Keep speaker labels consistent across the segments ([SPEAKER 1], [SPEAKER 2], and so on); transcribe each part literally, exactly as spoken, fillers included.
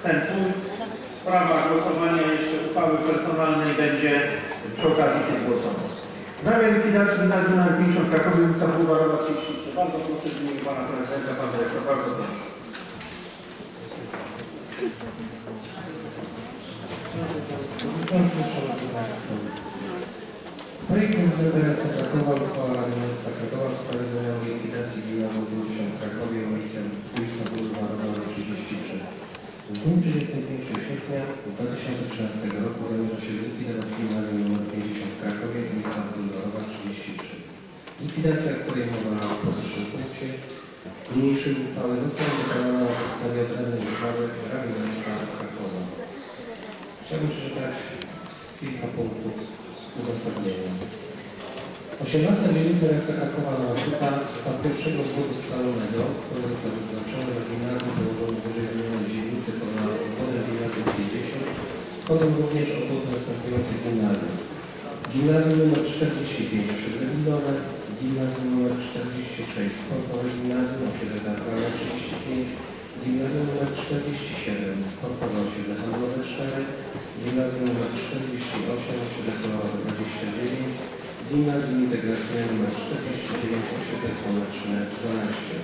[SPEAKER 1] ten punkt. Sprawa głosowania jeszcze uchwały personalnej będzie przy okazji tych głosowań. Zamiar likwidacji gimnazjum nr pięćdziesiąt w Krakowie, ulica Bulwarowa trzydzieści trzy. Bardzo proszę w imieniu pana prezydenta, pan dyrektor, bardzo proszę.
[SPEAKER 2] Projekt prezydenta miasta Krakowa, uchwała miasta Krakowa w sprawie zamiaru likwidacji gimnazjum pięćdziesiąt w Krakowie, ulica, ulica Bulwarowa trzydzieści trzy. W dniu trzydziestego pierwszego sierpnia dwa tysiące trzynastego roku zamierza się zlikwidować gimnazjum nr pięćdziesiąt w Krakowie, ulica Bulwarowa trzydzieści trzy. Likwidacja, której mowa w powyższym punkcie niniejszej uchwały została wykonana na podstawie odrębnej uchwały Rady Miasta Krakowa. Chciałbym przeczytać kilka punktów z uzasadnienia. osiemnasta dzielnica miasta Krakowa na Atuta skład pierwszego zwodu scalonego, który został wyznaczony na gimnazjum położonym wyżej wymienionej dzielnicy pod obwodem gimnazjum pięćdziesiąt, wchodzą również obwód następujących gimnazjum. Gimnazjum nr czterdzieści pięć osiedle Widowe, gimnazjum nr czterdzieści sześć sportowe gimnazjum osiedle teatralne trzydzieści pięć, gimnazjum nr czterdzieści siedem sportowe osiedle handlowe cztery, gimnazjum nr czterdzieści osiem osiedle kolorowe dwadzieścia dziewięć, gimnazjum integracyjne nr czterdzieści dziewięć osiedle słoneczne dwanaście.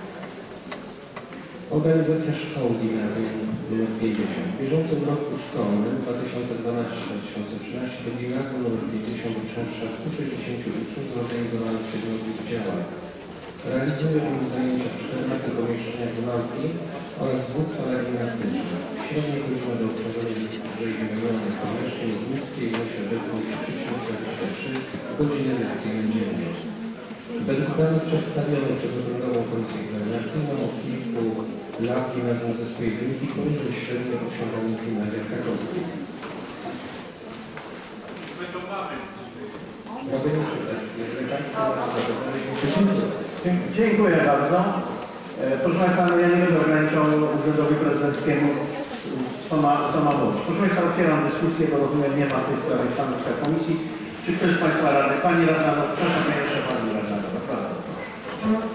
[SPEAKER 2] Organizacja szkoły gimnazjum nr pięćdziesiąt. W bieżącym roku szkolnym dwa tysiące dwunastym dwa tysiące trzynastym do gimnazjum nr pięćdziesiąt uczęszcza sto sześćdziesięciu uczniów zorganizowanych w siedmiu działach. Realizuje w zajęcia w czternastych pomieszczeniach nauki oraz dwóch salach gimnastycznych. Średnia godzina do obsłużenia wyżej wymienionych pomieszczeń z niskiej ilości obecnych tysiąc dwadzieścia trzy godziny lekcyjne dziennie. Według danych przedstawionych przez Okręgową Komisję Egzaminacyjną od kilku lat gimnazjum uzyskuje wyniki poniżej średnio osiąganych w gimnazjach krakowskich. Mogę nie czytać, jeżeli Państwo
[SPEAKER 1] Dziękuję bardzo. Proszę Państwa, no ja nie będę ograniczał urzędowi prezydenckiemu co ma, co ma być. Proszę Państwa, otwieram dyskusję, bo rozumiem, nie ma w tej sprawie stanowiska komisji. Czy ktoś z Państwa radny? Pani radna, no proszę pierwsze Pani radna, bardzo proszę.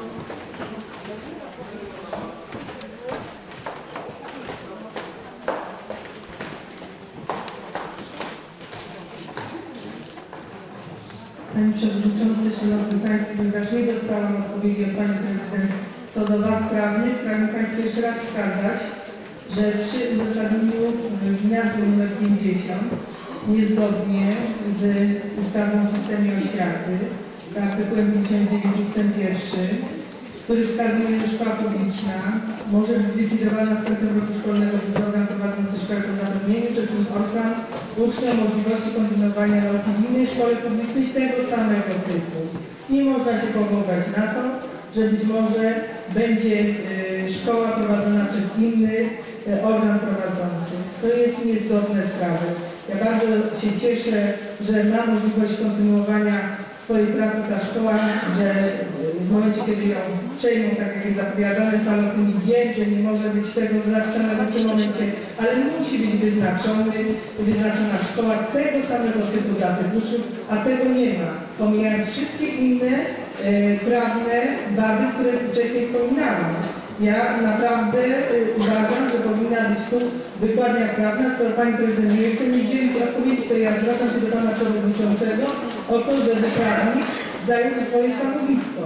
[SPEAKER 3] Panie Przewodniczący, Szanowni Państwo, ponieważ nie dostałam odpowiedzi od Pani Prezydent co do wad prawnych, pragnę Państwu jeszcze raz wskazać, że przy uzasadnieniu gimnazjum nr pięćdziesiąt niezgodnie z ustawą o systemie oświaty, z artykułem pięćdziesiąt dziewięć ustęp pierwszy, który wskazuje, że szkoła publiczna może być zlikwidowana z końcem roku szkolnego przez organ prowadzący szkołę po zapewnieniu przez ten organ uczniom możliwości kontynuowania nauki w innej szkole publicznej tego samego typu. Nie można się powoływać na to, że być może będzie y, szkoła prowadzona przez inny y, organ prowadzący. To jest niezgodne z prawem. Ja bardzo się cieszę, że ma możliwość kontynuowania swojej pracy ta szkoła, że w momencie, kiedy ją przejmą, tak jak jest zapowiadane, Pan o tym wie, że nie może być tego napisanego w tym momencie, ale musi być wyznaczony, wyznaczona szkoła tego samego typu dla tych uczniów, a tego nie ma, pomijając wszystkie inne e, prawne wady, które wcześniej wspominałam. Ja naprawdę y, uważam, że powinna być tu wykładnia prawna. Skoro Pani Prezydent nie chce mi udzielić odpowiedzi, to ja zwracam się do Pana Przewodniczącego o to, żeby prawnik zajął swoje stanowisko.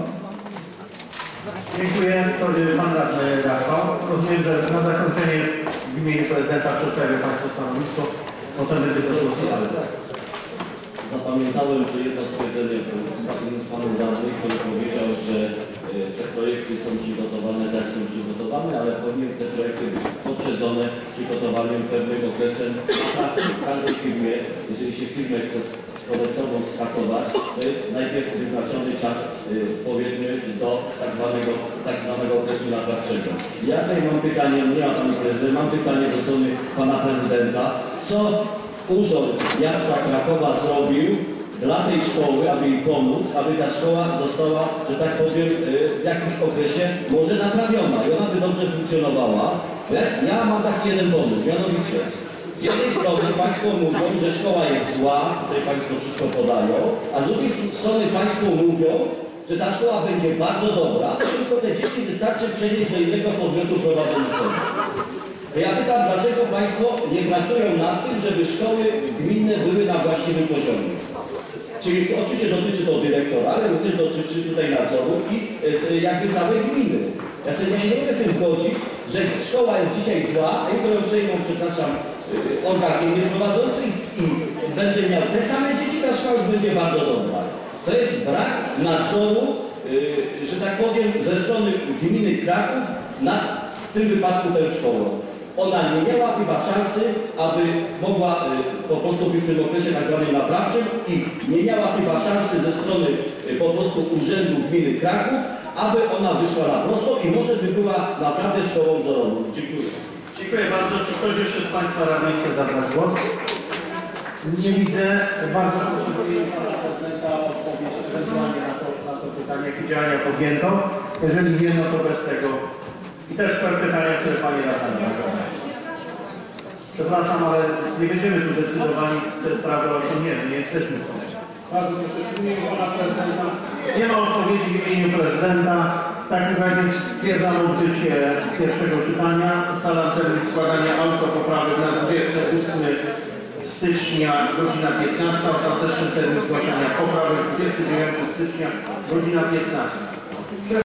[SPEAKER 1] Dziękuję. Pan Radny Rafał. Rozumiem, że na zakończenie w imieniu Prezydenta przedstawię Państwu stanowisko. Potem będzie dyskusja.
[SPEAKER 4] Zapamiętałem, że jedno stwierdzenie z Panów Radnych, który powiedział, że te projekty są przygotowane, tak są przygotowane, ale powinien te projekty być poprzedzone przygotowaniem pewnym okresem pracy. W każdej firmie, jeżeli się firmę chce komercjową skasować, to jest najpierw wyznaczony czas, powiedzmy, do tak zwanego, tak zwanego okresu naprawczego. Ja tutaj mam pytanie, nie ma Pan Prezydent, mam pytanie do strony Pana Prezydenta, co Urząd Miasta Krakowa zrobił dla tej szkoły, aby jej pomóc, aby ta szkoła została, że tak powiem, w jakimś okresie może naprawiona i ona by dobrze funkcjonowała. Ja mam taki jeden pomysł, mianowicie z jednej strony Państwo mówią, że szkoła jest zła, tutaj Państwo wszystko podają, a z drugiej strony Państwo mówią, że ta szkoła będzie bardzo dobra, tylko te dzieci wystarczy przenieść do innego podmiotu prowadzącego. To ja pytam, dlaczego Państwo nie pracują nad tym, żeby szkoły gminne były na właściwym poziomie? Czyli oczywiście dotyczy to dyrektora, ale również dotyczy tutaj nadzoru i e, jakby całej gminy. Ja sobie ja się nie mogę z tym zgodzić, że szkoła jest dzisiaj zła, a jutro ją przejmą, przepraszam, e, organ prowadzący i będę miał te same dzieci, ta szkoła już będzie bardzo dobra. To jest brak nadzoru, e, że tak powiem, ze strony gminy Kraków nad w tym wypadku tę szkołą. Ona nie miała chyba szansy, aby mogła y, po prostu być w tym okresie tak zwanym naprawczym i nie miała chyba szansy ze strony y, po prostu Urzędu Gminy Kraków, aby ona wyszła na prosto i może by była naprawdę szkołą wzorową. Dziękuję.
[SPEAKER 1] Dziękuję bardzo. Czy ktoś jeszcze z Państwa radnych chce zabrać głos? Nie widzę. Bardzo proszę Pana Prezydenta o odpowiedź ewentualnie na to, na to pytanie, jakie działania podjęto. Jeżeli nie, no to bez tego. I też te pytania, które Pani Radna ma. Przepraszam, ale nie będziemy tu decydowali, te sprawy osiągniemy, nie jesteśmy sądem. Bardzo proszę, w imieniu Pana Prezydenta. Nie ma odpowiedzi w imieniu Prezydenta. W takim razie stwierdzam odbycie pierwszego czytania. Ustalam termin składania autopoprawek na dwudziestego ósmego stycznia, godzina piętnasta. Ostateczny termin zgłaszania poprawek dwudziestego dziewiątego stycznia, godzina piętnasta.